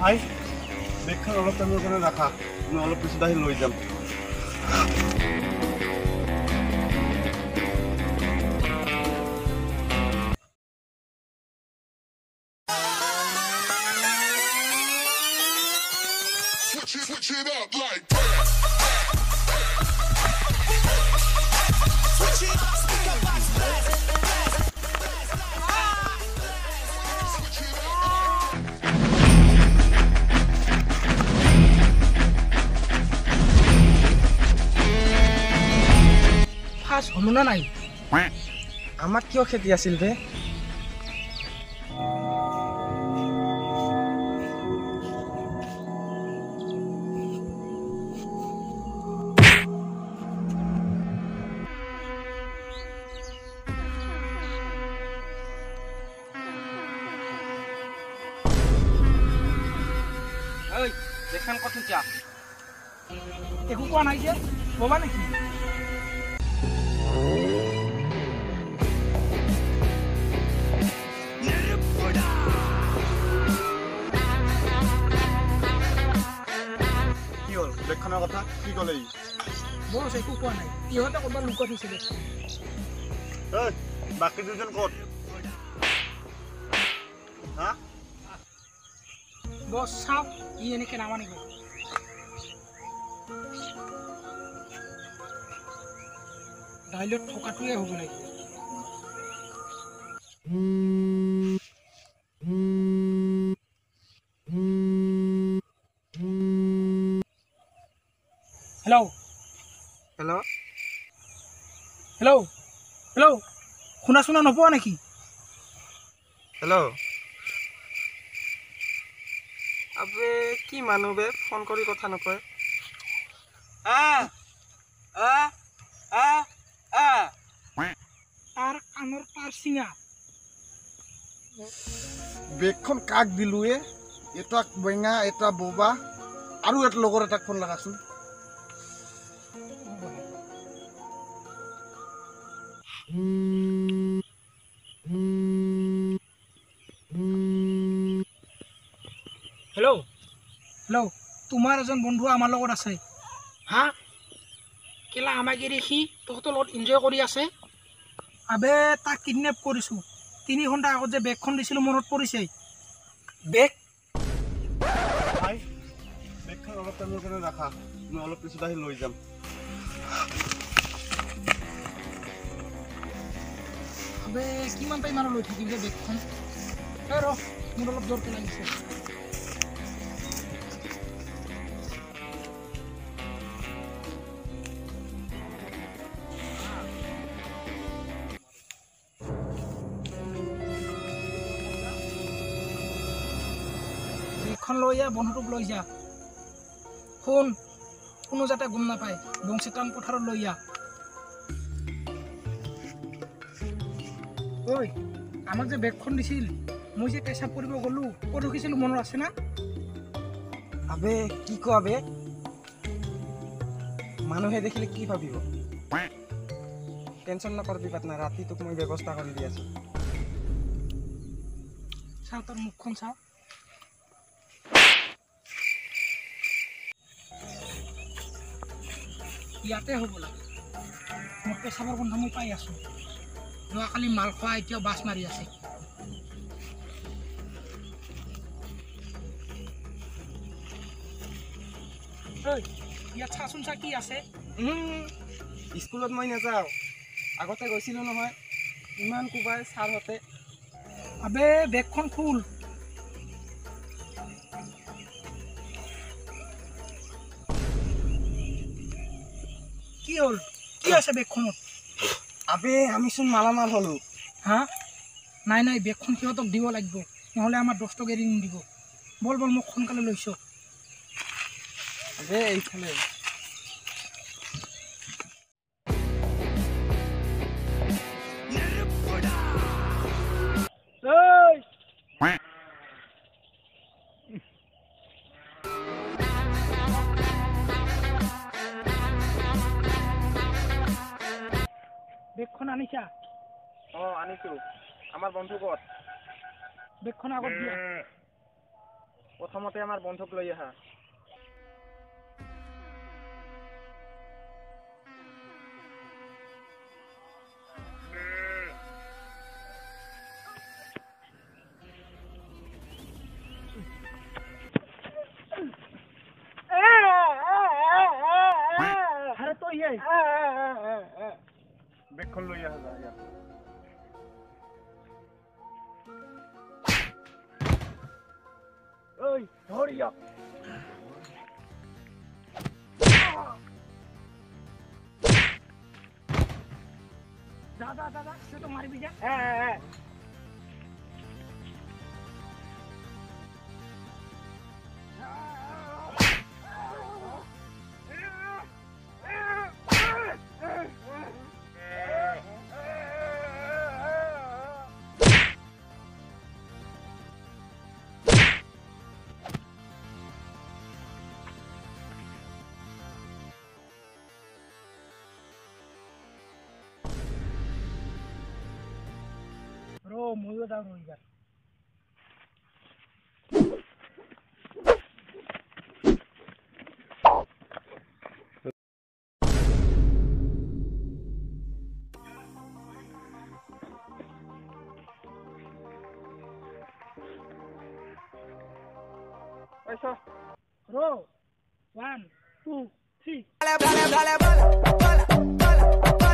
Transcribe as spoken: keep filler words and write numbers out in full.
আই বেগখন অলপ টাইমৰ কাৰণে ৰাখা মই অলপ পিছত আহি লৈ যাম Switch it up like that. Switch it, speak up, box, blast, blast, blast, ah! Switch it up. Fast holo na nai. Amak kyo kheti asil be? Oi, দেখেন কত চা একো কোৱা নাই যে ববা নেকি কি হল দেখনৰ কথা কি কলে ই বস একো কোৱা নাই ইহঁতে ক'বা লুকাত হৈছিল এই বাকি দুজন ক'ত হা বস চাও ই এনেকে নামানিব ডাইলত থকাটোৱে হ'ব লাগিব হেল্ল' হেল্ল' হেল্ল' হেল্ল' শুনা শুনা নপোৱা নেকি হেল্ল' আবে কি মানুহ বে ফোন কৰি কথা নকয় আ আ আ আ তাৰ কাণৰ পাৰ চিঙা বেগখন কাক দিলোৱে এটা বেঙা এটা বোবা আৰু এটা লগৰ এটা ফোন লাগাচোন হেল্ল' হেল্ল' তোমাৰ এজন বন্ধু আমাৰ লগত আছে হা কেলা আমাক এৰি সি তহঁতৰ লগত এনজয় কৰি আছে আবে তাক কিডনেপ কৰিছোঁ তিনি ঘণ্টা আগত যে বেগখন দিছিলোঁ মনত পৰিছে বেগ আই বেগখন অলপ টাইমৰ কাৰণে ৰাখা মই অলপ পিছত আহি লৈ যাম আবে কিমান টাইম আৰু লৈ থাকিম যে বেগখন এই ৰ মোৰ অলপ জোৰ পেলাইছে বেগখন লৈ যা বন্ধুটোক লৈ যা শুন কোনো যাতে গম নাপায় বংশীটান পথাৰত লৈ যা ঐ আমাক যে বেগখন দিছিল মই যে পেচাব কৰিব গ'লো ক'ত ৰখিছিলোঁ মনত আছে না আবে কি কোৱা বে মানুহে দেখিলে কি ভাবিব টেনশ্যন নকৰিবি পাটনা ৰাতি তোক মই ব্যৱস্থা কৰি দি আছোঁ চাওঁ তোৰ মুখখন চাওঁ ইয়াতে হ'ব লাগে মোৰ পেচাবৰ গোন্ধ মই পাই আছোঁ যোৱাকালি মাল খোৱা এতিয়াও বাছ মাৰি আছে ঐ ইয়াত চাচোন চা কি আছে স্কুলত মই নাযাওঁ আগতে গৈছিলোঁ নহয় ইমান কোবাই ছাৰহঁতে আবে বেগখন ফুল কি হ'ল কি আছে বেগখনত আবে আমিচোন মালামাল হ'লোঁ হা নাই নাই বেগখন সিহঁতক দিব লাগিব নহ'লে আমাৰ দহটক এৰি নিদিব বল বল মোক সোনকালে লৈছ আবে এইফালে বেগখন আনিছা অঁ আনিছোঁ আমাৰ বন্ধু ক'ত বেগখন আগত দিয়া প্ৰথমতে আমাৰ বন্ধুক লৈ আহা। আরে তো ইয়ে বেগখন লৈ আহা যা ইয়াত। ওই ধর ইয়াক দাদা দাদা সে তো মারবি যা হ্যাঁ হ্যাঁ Bro, ময়ো যাওঁ ৰ এইবাৰ পইচা ৰ one two three Dale, dale, dale, bola, bola, bola, bola.